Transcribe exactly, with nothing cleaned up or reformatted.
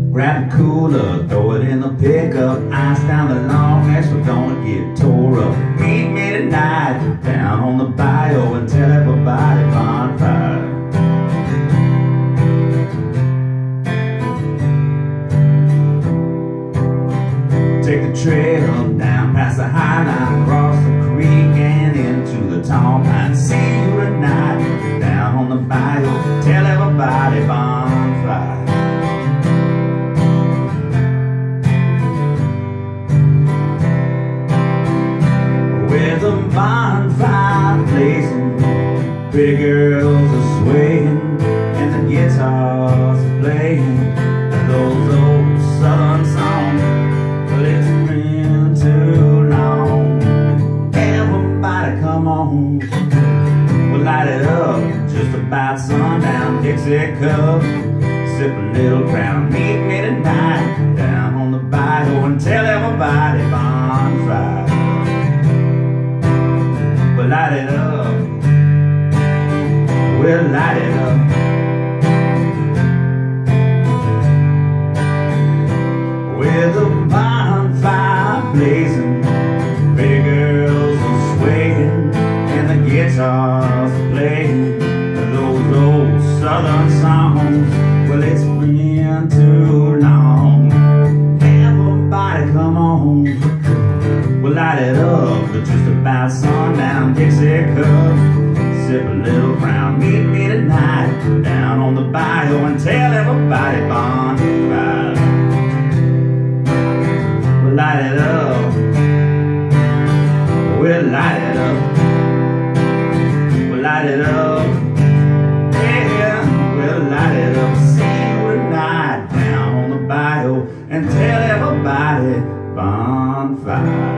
Grab the cooler, throw it in the pickup, ice down the long next, we're gonna get tore up. Meet me tonight down on the bayou and tell everybody bonfire. Take the trail down past the high line, across the creek and into the tall pines. See you tonight down on the bayou, tell everybody bonfire. With a bonfire blazing, pretty girls are swaying, and the guitars are playing those old southern songs. Well, it's been too long. Everybody come on, we'll light it up just about sundown. Dixie cup, sip a little crown. Meet me tonight down on the bayou and tell everybody bonfire. We'll light it up, we'll light it up. With a bonfire blazing, pretty girls are swaying, and the guitars are playing those old southern songs. Well, it's been too long. Everybody come on, we'll light it up just about sundown. Dixie cup, sip a little crown. Meet me tonight down on the bayou and tell everybody bonfire. We'll light it up, we'll light it up, we'll light it up, yeah, we'll light it up. See you tonight down on the bayou and tell everybody bonfire.